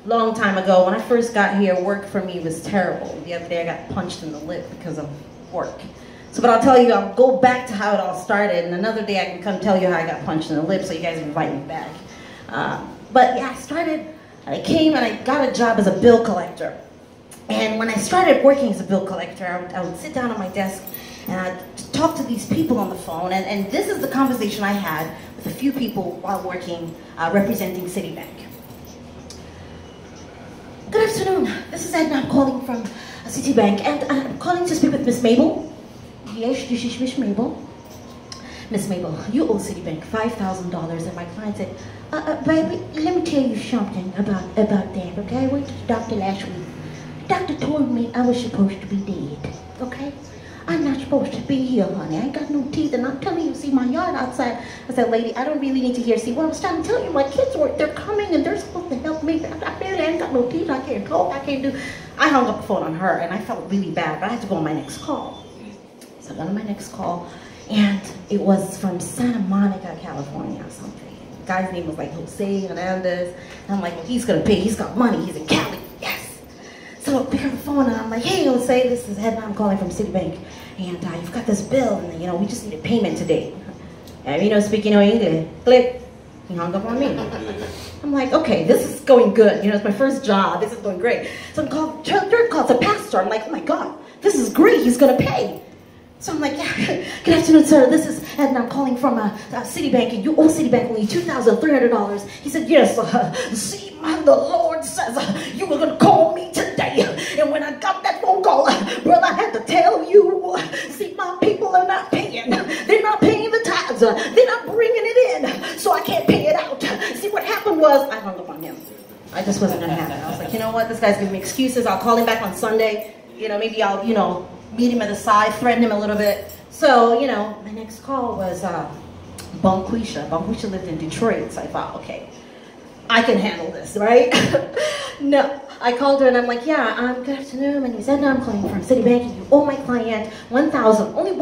long time ago. When I first got here, work for me was terrible. The other day I got punched in the lip because of work. So, but I'll tell you, I'll go back to how it all started, and another day I can come tell you how I got punched in the lip, so you guys invite me back. But yeah, I came and I got a job as a bill collector. And when I started working as a bill collector, I would sit down at my desk and I'd talk to these people on the phone, and this is the conversation I had with a few people while working, representing Citibank. Good afternoon, this is Edna, I'm calling from Citibank, and I'm calling to speak with Miss Mabel. Yes, this is Miss Mabel. Miss Mabel, you owe Citibank $5,000, and my client said, baby, let me tell you something about that, okay? I went to the doctor last week. The doctor told me I was supposed to be dead, okay? I'm not supposed to be here, honey. I ain't got no teeth, and I'm telling you, see my yard outside. I said, lady, I don't really need to hear. See, what I was trying to tell you, my kids they're coming, and they're supposed to help me. I barely ain't got no teeth. I can't talk. I can't do. I hung up the phone on her, and I felt really bad, but I had to go on my next call. So I got on my next call, and it was from Santa Monica, California, or something. The guy's name was like Jose Hernandez. And I'm like, well, he's gonna pay. He's got money. He's in Cali. Yes. So I pick up the phone and I'm like, hey, Jose, this is Edna. I'm calling from Citibank, and you've got this bill, and we just need a payment today. And speaking no English, click. He hung up on me. I'm like, okay, this is going good. It's my first job. This is going great. So I'm called, third call, it's a pastor. I'm like, oh my God, this is great. He's gonna pay. So I'm like, yeah, good afternoon, sir. This is Edna. I'm calling from Citibank, and you owe Citibank only $2,300. He said, yes, see, the Lord says you were going to call me today. And when I got that phone call, brother, I had to tell you, see, my people are not paying. They're not paying the tithes. They're not bringing it in, so I can't pay it out. See, what happened was, I hung up on him. I just wasn't going to have it. I was like, you know what? This guy's giving me excuses. I'll call him back on Sunday. Maybe I'll, meet him at the side, threaten him a little bit. So, my next call was Bonquisha. Bonquisha lived in Detroit, so I thought, okay, I can handle this, right? No, I called her and I'm like, yeah, good afternoon. My name is Edna. I'm calling from Citibank, and you owe my client only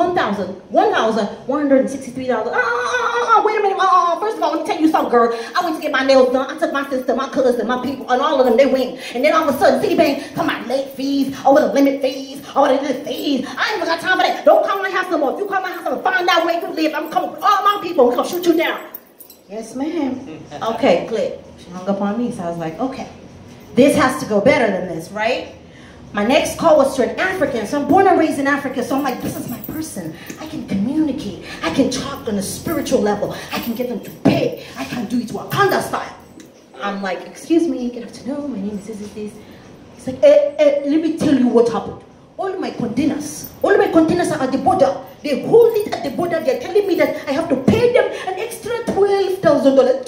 $1,163. Wait a minute. First of all, let me tell you something, girl. I went to get my nails done. I took my sister, my cousin, my people, and all of them, they went. And then all of a sudden, Citibank come out late fees, over the limit fees, over the fees. I ain't even got time for that. Don't call my house no more. If you call my house, I'm gonna find out where you live. I'm coming with all my people. I'm gonna shoot you down. Yes, ma'am. Okay, click. She hung up on me, so I was like, okay. This has to go better than this, right? My next call was to an African, so I'm born and raised in Africa, so I'm like, this is my person. I can communicate. I can talk on a spiritual level. I can get them to pay. I can do it Wakanda style. I'm like, excuse me, good afternoon, my name is this. It's like, let me tell you what happened. All my containers are at the border. They hold it at the border. They're telling me that I have to pay them an extra $12,000. $12,000.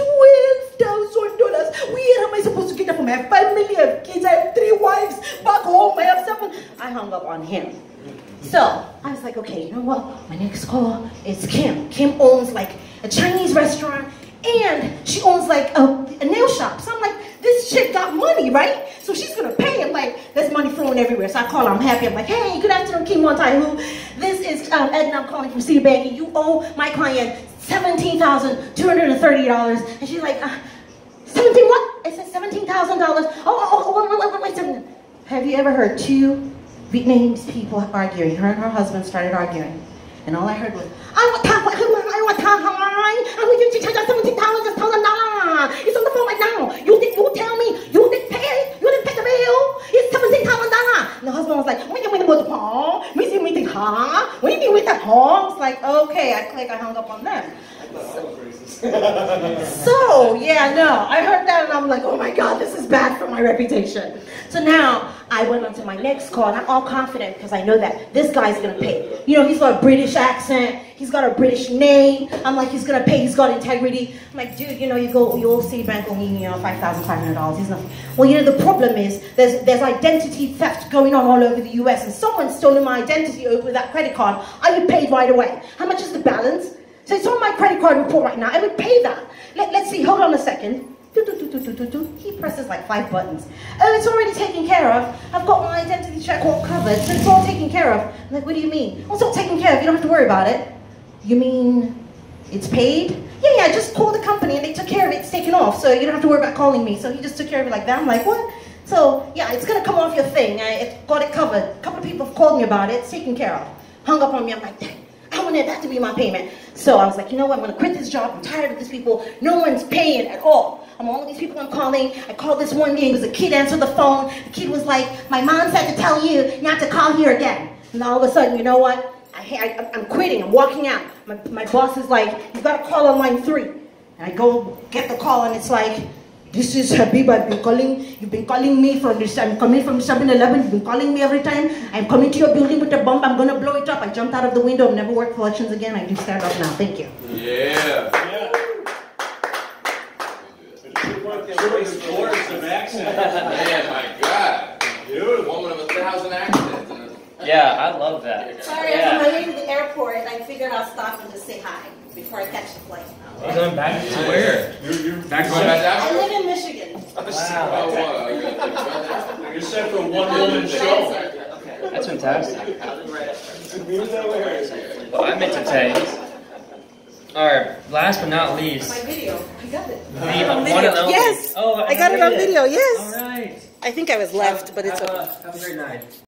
Where am I supposed to get that from? I have family, I have kids, I have 3 wives back home, I have 7. I hung up on him. So I was like, okay, you know what? My next call is Kim. Kim owns like a Chinese restaurant, and she owns like a nail shop. So I'm like, this chick got money, right? So she's gonna pay him. Like, there's money flowing everywhere. So I call her, I'm happy. I'm like, hey, good afternoon, Kim Montaihu. This is Edna, I'm calling from Citibank, and you owe my client $17,230. And she's like, 17 what? I said $17,000. Wait a second. Have you ever heard 2 Vietnamese people arguing? Her and her husband started arguing. And all I heard was, it's on the phone right now. You tell me you didn't pay the bill. It's $17,000. And the husband was like, when you with the phone, when you with the phone. It's like, okay, I hung up on them. So, yeah, no, I heard that and I'm like, oh my God, this is bad for my reputation. So now I went on to my next call and I'm all confident because I know that this guy's gonna pay. He's got a British accent, he's got a British name. I'm like, he's gonna pay, he's got integrity. I'm like, dude, you owe Citibank only, $5,500. He's not. Well, the problem is there's identity theft going on all over the US, and someone's stolen my identity over that credit card. I would pay right away. How much is the balance? So it's on my credit card report right now. I would pay that. Let's see. Hold on a second. He presses like 5 buttons. Oh, it's already taken care of. I've got my identity check all covered, so it's all taken care of. I'm like, what do you mean? Well, it's all taken care of. You don't have to worry about it. You mean it's paid? Yeah, yeah, just call the company and they took care of it. It's taken off, so you don't have to worry about calling me. So he just took care of it like that. I'm like, what? So yeah, it's gonna come off your thing. I got it covered. A couple of people have called me about it. It's taken care of. Hung up on me. I'm like, dang, I wanted that to be my payment. So I was like, you know what? I'm gonna quit this job. I'm tired of these people. No one's paying at all. All of these people I'm calling. I called this one day. It was a kid answered the phone. The kid was like, my mom said to tell you not to call here again. And all of a sudden, you know what? I'm quitting. I'm walking out. My boss is like, you got to call on line 3. And I go get the call, and it's like, this is Habib. I've been calling. You've been calling me from this. I'm coming from 7-Eleven. You've been calling me every time. I'm coming to your building with a bomb. I'm going to blow it up. I jumped out of the window. I've never worked for elections again. I do stand up now. Thank you. Yeah. Of accent. Man, my God. Beautiful. Woman of 1,000 accents. Yeah, I love that. Sorry, Yeah. I'm on my way to the airport. I figured I'll stop and just say hi before I catch the flight. We're going back to where? You're Back going back I down? live in Michigan. Wow. Oh, wow. You're set for a one-woman show. That's fantastic. Okay. Well, I'm entertained. Alright, last but not least, My video. I got it. the one and only. Yes. Oh, I got it on video. Yes. Alright. I think I was left, but it's okay. Have a great night.